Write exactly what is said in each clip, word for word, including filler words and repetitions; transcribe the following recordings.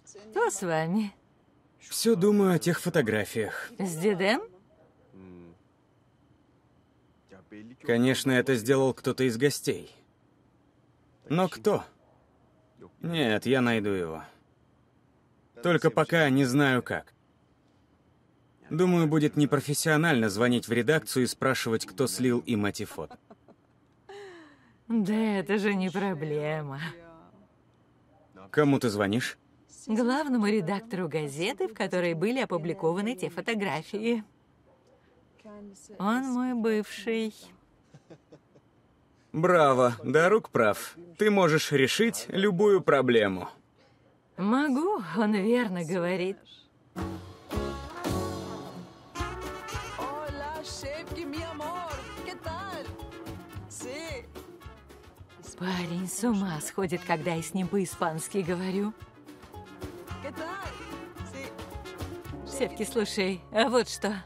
Что с вами? Все думаю о тех фотографиях. С Дедем? Конечно, это сделал кто-то из гостей. Но кто? Нет, я найду его. Только пока не знаю как. Думаю, будет непрофессионально звонить в редакцию и спрашивать, кто слил им эти фото. Да это же не проблема. Кому ты звонишь? Главному редактору газеты, в которой были опубликованы те фотографии. Он мой бывший. Браво, Дарук прав. Ты можешь решить любую проблему. Могу, он верно говорит. Парень с ума сходит, когда я с ним по-испански говорю. Севки, слушай, а вот что.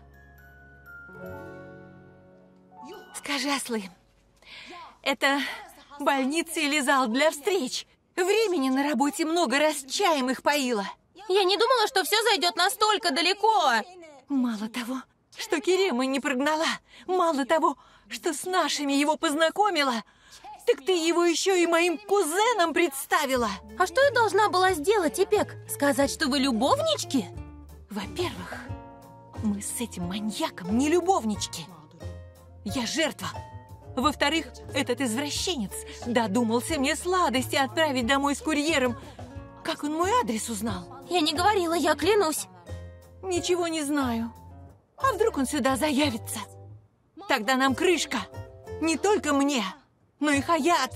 Скажи, ослы, это больница или зал для встреч? Времени на работе много, раз чаем их поила. Я не думала, что все зайдет настолько далеко. Мало того, что Керема не прогнала, мало того, что с нашими его познакомила, так ты его еще и моим кузенам представила. А что я должна была сделать, Ипек? Сказать, что вы любовнички? Во-первых, мы с этим маньяком не любовнички. Я жертва. Во-вторых, этот извращенец додумался мне сладости отправить домой с курьером. Как он мой адрес узнал? Я не говорила, я клянусь. Ничего не знаю. А вдруг он сюда заявится? Тогда нам крышка. Не только мне, но и Хаят.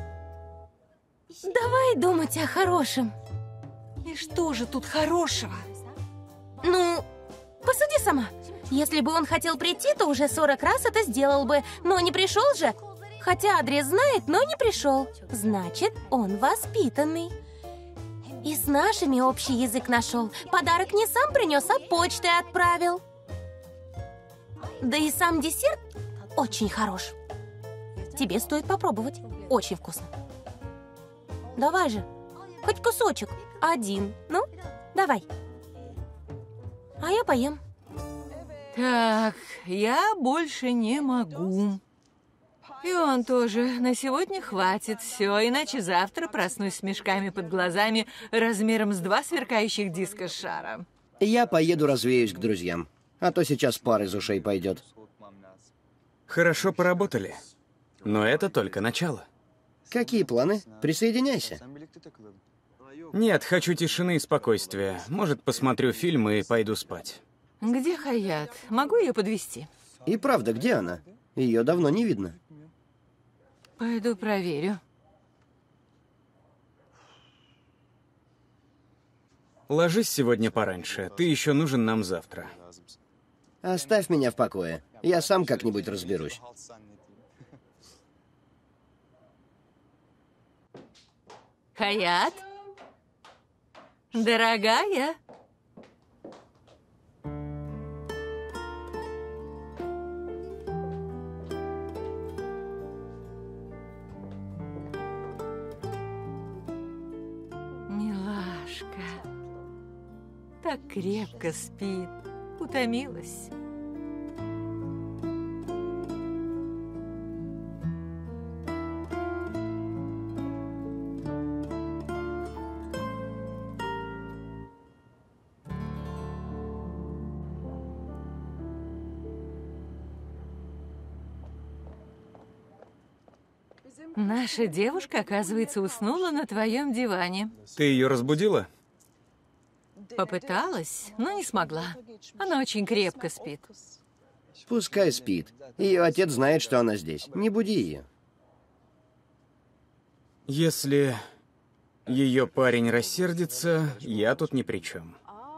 Давай думать о хорошем. И что же тут хорошего? Ну, посуди сама. Если бы он хотел прийти, то уже сорок раз это сделал бы. Но не пришел же. Хотя адрес знает, но не пришел. Значит, он воспитанный. И с нашими общий язык нашел. Подарок не сам принес, а почтой отправил. Да и сам десерт очень хорош. Тебе стоит попробовать. Очень вкусно. Давай же. Хоть кусочек. Один. Ну, давай. А я поем. Так, я больше не могу. И он тоже. На сегодня хватит. Все, иначе завтра проснусь с мешками под глазами размером с два сверкающих диска шара. Я поеду развеюсь к друзьям. А то сейчас пар из ушей пойдет. Хорошо поработали. Но это только начало. Какие планы? Присоединяйся. Нет, хочу тишины и спокойствия. Может, посмотрю фильм и пойду спать. Где Хаят? Могу ее подвезти? И правда, где она? Ее давно не видно. Пойду проверю. Ложись сегодня пораньше. Ты еще нужен нам завтра. Оставь меня в покое. Я сам как-нибудь разберусь. Хаят? Дорогая? Милашка. Так крепко спит. Утомилась. Наша девушка, оказывается, уснула на твоем диване. Ты ее разбудила? Попыталась, но не смогла. Она очень крепко спит. Пускай спит. Ее отец знает, что она здесь. Не буди ее. Если ее парень рассердится, я тут ни при чем.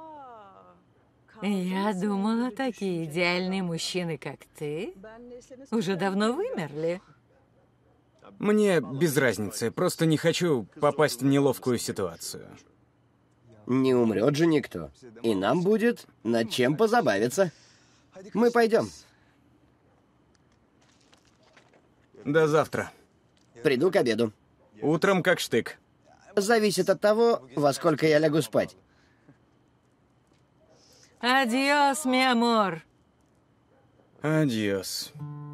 Я думала, такие идеальные мужчины, как ты, уже давно вымерли. Мне без разницы, просто не хочу попасть в неловкую ситуацию. Не умрет же никто. И нам будет над чем позабавиться. Мы пойдем. До завтра. Приду к обеду. Утром как штык. зависит от того, во сколько я лягу спать. Адиос, ми амор. Адьос.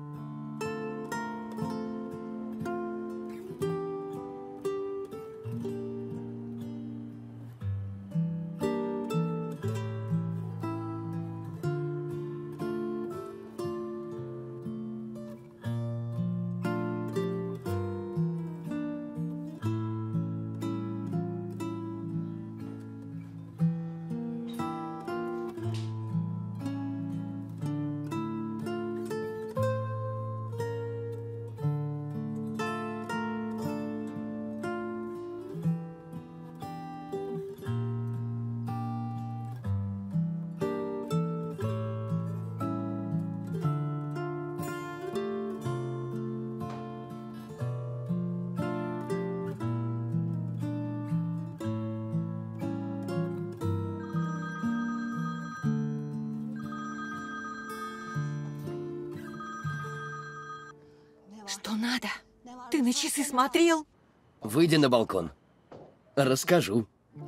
Что надо? Ты на часы смотрел? Выйди на балкон. Расскажу.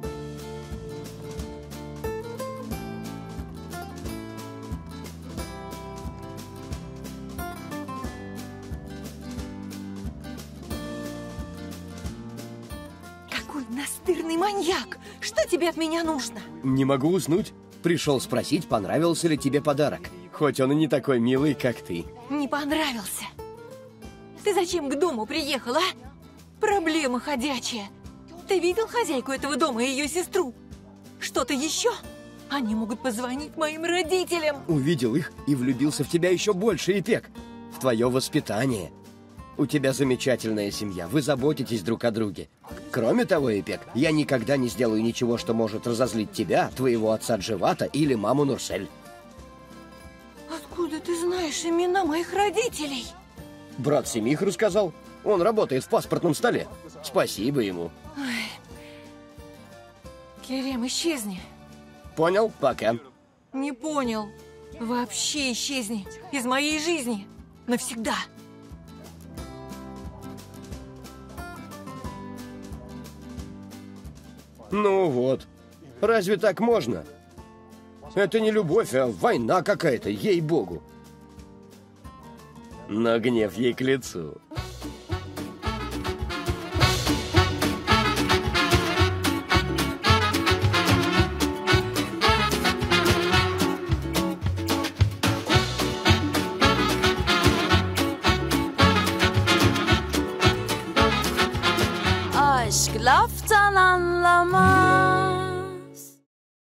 Какой настырный маньяк! Что тебе от меня нужно? Не могу уснуть. Пришел спросить, понравился ли тебе подарок. Хоть он и не такой милый, как ты. Не понравился. Ты зачем к дому приехал, а? Проблема ходячая. Ты видел хозяйку этого дома и ее сестру? Что-то еще? Они могут позвонить моим родителям. Увидел их и влюбился в тебя еще больше, Ипек. В твое воспитание. У тебя замечательная семья, вы заботитесь друг о друге. Кроме того, Ипек, я никогда не сделаю ничего, что может разозлить тебя, твоего отца Дживата или маму Нурсель. Откуда ты знаешь имена моих родителей? Брат Семих рассказал. Он работает в паспортном столе. Спасибо ему. Ой. Керем, исчезни. Понял? Пока. Не понял. Вообще исчезни. Из моей жизни. Навсегда. Ну вот. Разве так можно? Это не любовь, а война какая-то, ей-богу. Но гнев ей к лицу.